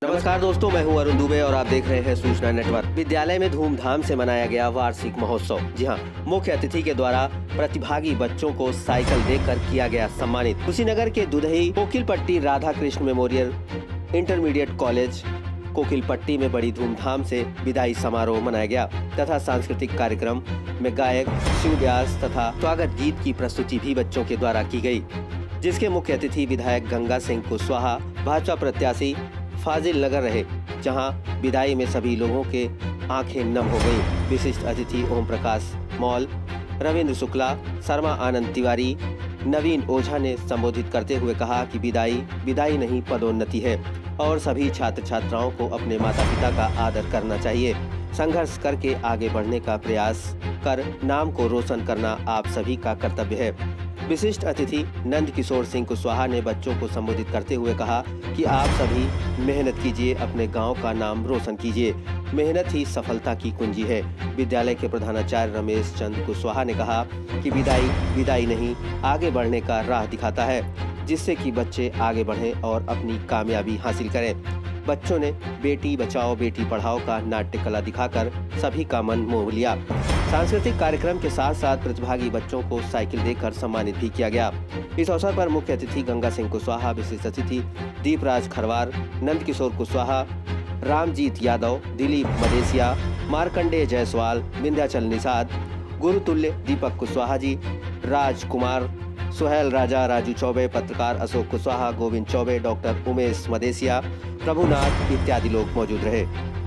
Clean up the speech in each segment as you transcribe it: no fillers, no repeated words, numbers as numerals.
नमस्कार दोस्तों, मैं हूं अरुण दुबे और आप देख रहे हैं सूचना नेटवर्क। विद्यालय में धूमधाम से मनाया गया वार्षिक महोत्सव। जी हां, मुख्य अतिथि के द्वारा प्रतिभागी बच्चों को साइकिल देकर किया गया सम्मानित। कुशीनगर के Dudhahi Kokilpatti Radha Krishna memorial intermediate college Kokilpatti में बड़ी धूमधाम से विदाई समारोह मनाया गया तथा सांस्कृतिक कार्यक्रम में गायक शिव व्यास तथा स्वागत गीत की प्रस्तुति भी बच्चों के द्वारा की गई, जिसके मुख्य अतिथि विधायक गंगा सिंह कुशवाहा, भाजपा प्रत्याशी फाजिल नगर रहे, जहां विदाई में सभी लोगों के आंखें नम हो गईं। विशिष्ट अतिथि ओम प्रकाश मौल, रविंद्र शुक्ला, शर्मा आनंद तिवारी, नवीन ओझा ने संबोधित करते हुए कहा कि विदाई नहीं पदोन्नति है और सभी छात्र छात्राओं को अपने माता पिता का आदर करना चाहिए। संघर्ष करके आगे बढ़ने का प्रयास कर नाम को रोशन करना आप सभी का कर्तव्य है। विशिष्ट अतिथि नंद किशोर सिंह कुशवाहा ने बच्चों को संबोधित करते हुए कहा कि आप सभी मेहनत कीजिए, अपने गांव का नाम रोशन कीजिए। मेहनत ही सफलता की कुंजी है। विद्यालय के प्रधानाचार्य रमेश चंद्र कुशवाहा ने कहा कि विदाई नहीं, आगे बढ़ने का राह दिखाता है, जिससे कि बच्चे आगे बढ़ें और अपनी कामयाबी हासिल करें। बच्चों ने बेटी बचाओ बेटी पढ़ाओ का नाट्य कला दिखाकर सभी का मन मोह लिया। सांस्कृतिक कार्यक्रम के साथ साथ प्रतिभागी बच्चों को साइकिल देकर सम्मानित भी किया गया। इस अवसर पर मुख्य अतिथि गंगा सिंह कुशवाहा, विशिष्ट अतिथि दीपराज खरवार, नंद किशोर कुशवाहा, रामजीत यादव, दिलीप मदेसिया, मार्कंडेय जायसवाल, विंध्याचल निषाद, गुरुतुल्य दीपक कुशवाहा जी, राजकुमार, सुहेल राजा, राजू चौबे, पत्रकार अशोक कुशवाहा, गोविंद चौबे, डॉक्टर उमेश मदेसिया, प्रभुनाथ इत्यादि लोग मौजूद रहे।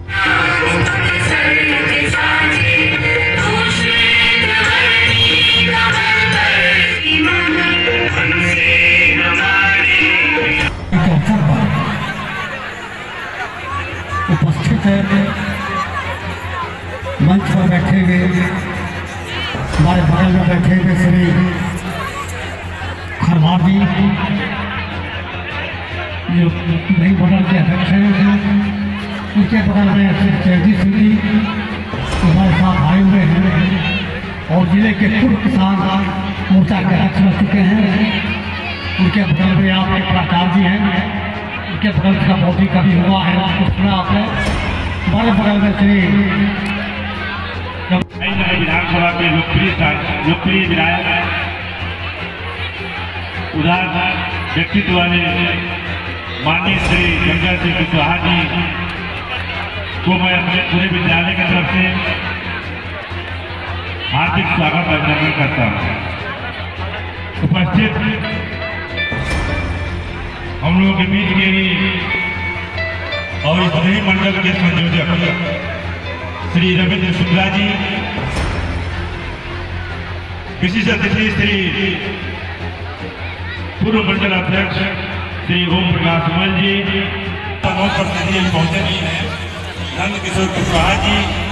उपस्थित है मंच पर बैठे हुए हमारे बगल में बैठे हुए श्री खरवार जी, जो नई मंडल के अध्यक्ष हैं, उनके बगल में श्री चैती सिंह जी हमारे साथ आए हुए हैं और जिले के पूर्व किसान मोर्चा के अध्यक्ष रह चुके हैं। उनके बगल में आप एक प्राचार्य जी हैं, उनके बगल का बौद्धि कभी हुआ है तो सुना आपने। हमारे बगल में श्री विधानसभा के लोकप्रिय विधायक उदार व्यक्तित्व वाले माननीय श्री गंगा सिंह कुशवाहा जी को मैं अपने पूरे विद्यालय की तरफ से हार्दिक स्वागत अभिनंदन करता हूँ। उपस्थित हम लोगों के बीच के ही और इस नई मंडल के संयोजक श्री रविंद्र शुक्ला जी, विशिष्ट अतिथि श्री पूर्व मंडल अध्यक्ष श्री ओम प्रकाश मौल जी, प्रतिनिधि पहुंचे नहीं है, नंद किशोर कुशवाहा जी,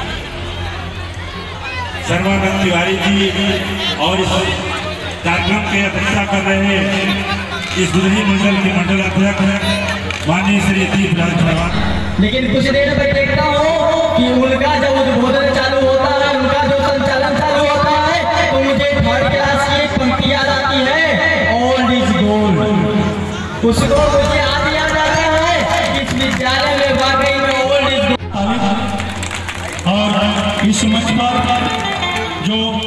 शर्मानंद तिवारी जी और इस कार्यक्रम के अध्यक्षता कर रहे इस दुधही मंडल के मंडल अध्यक्ष माननीय श्री दीपराज खरवार। लेकिन कुछ देर में देखता हूँ कि उनका जब उद्बोधन चालू होता है, उनका जो संचालन चालू होता है, तो मुझे थर्ड क्लास की एक पंक्ति याद आती है, ऑल इज गोल्ड। उसको मुझे याद आता है इस विद्यालय में वाकई में ऑल इज गोल्ड। और इस मंच पर जो